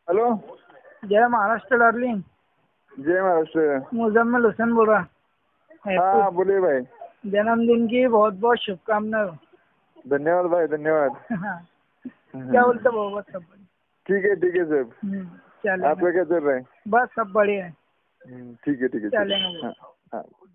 Hello. जय Maharashtra darling. जय महाराष्ट्र। मुजम्मिल हुसैन बोल रहा। हाँ बोलिए भाई। जन्मदिन की बहुत बहुत शुभकामनाएं। धन्यवाद भाई, धन्यवाद। हाँ। क्या बोलते हो? बस सब बढ़िया। ठीक है साहब। चलेगा। आपका क्या चल रहा है? बस सब बढ़िया है। ठीक है चलेगा। हाँ हाँ।